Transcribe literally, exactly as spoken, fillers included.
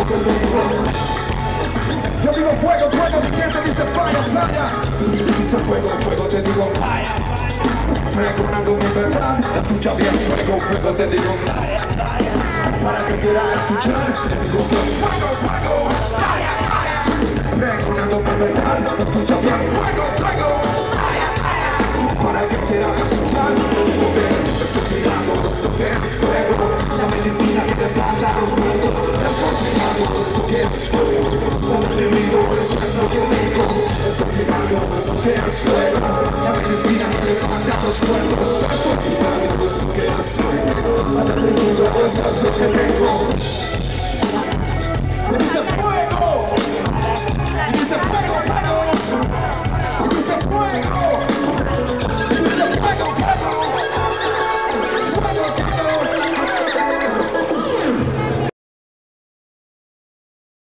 Yo digo fuego, fuego, mi gente dice falla, falla. Dice fuego, fuego, te digo falla, falla. Recordando mi verdad, escucha bien, fuego, fuego, te digo falla, falla. Para que quieras escuchar, te digo fuego, fuego, falla, falla. Recordando mi verdad, escucha bien, fuego, fuego, falla, falla. Para que quieras escuchar, te digo bien, estoy tirando, esto que es fuego. La medicina que te manda los muertos, estoy tirando, esto que es fuego. El enemigo, esto es lo que digo, estoy tirando, esto que es fuego.